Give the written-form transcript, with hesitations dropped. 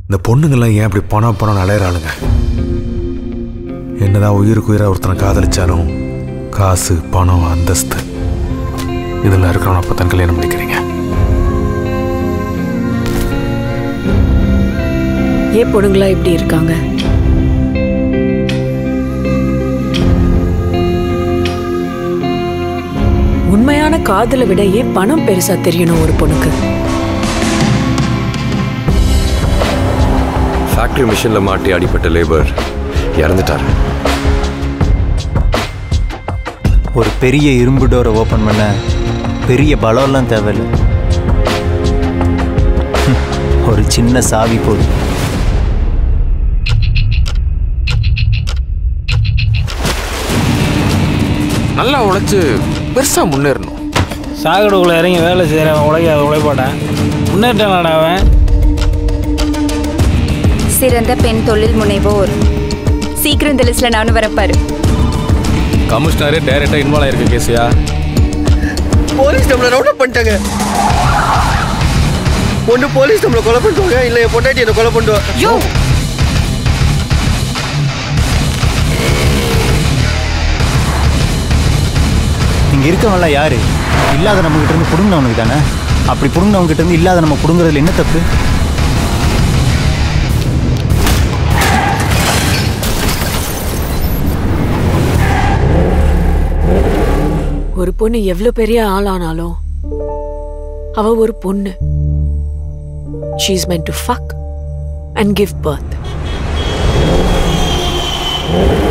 இந்த பொண்ணுங்கள்லாம் ஏன் இப்படி பணம் அலையிறாளுங்க? என்னதான் உயிருக்கு உயிராக ஒருத்தனை காதலிச்சாலும் காசு, பணம், அந்தஸ்து இதெல்லாம் இருக்கிறவன அப்போ தான் கல்யாணம் பண்ணிக்கிறீங்க. ஏன் பொண்ணுங்களா இப்படி இருக்காங்க? உண்மையான காதலை விட ஏன் பணம் பெருசா தெரியணும் ஒரு பொண்ணுக்கு? ஃபேக்டரி மிஷின்ல மாட்டி அடிப்பட்ட லேபர் இறந்துட்டார். ஒரு பெரிய இரும்பு டோரை ஓப்பன் பண்ண பெரிய பலம்லாம் தேவையில்லை. ஒரு சின்ன சாவி போதும். நல்லா உழைச்சு பெருசா முன்னேறணும். சாகடுக்குள்ள இறங்கி வேலை செய்கிறவன் உழைக்காத உழைப்பாட்டேன். முன்னேற்றான் அவன். சிறந்த பெண் தொழில் முனைவோர். சீக்கிரம் இந்த லிஸ்ட்ல நானும் வரப்பாரு. கமிஷனரே டைரக்டா இன்வால்வ் ஆயிருக்க கேசியா? போலீஸ் நம்மளை ரவுண்ட் அப் பண்ணிட்டாங்க. ஒன்று போலீஸ் நம்மளை கொலை பண்ணுவாங்க, இல்லை என் பொண்டாட்டி என்னை கொலை பண்ணுவாங்க. இங்கே இருக்கவங்களாம் யாரு? இல்லாத நம்மகிட்ட இருந்து பிடுங்கினவனுக்கு தானே. அப்படி பிடுங்கினவங்ககிட்ட இருந்து இல்லாத நம்ம பிடுங்குறதுல என்ன தப்பு? ஒரு பொண்ணு எவ்வளவு பெரிய ஆளானாலும் அவ ஒரு பொண்ணு. She is meant to fuck and give birth.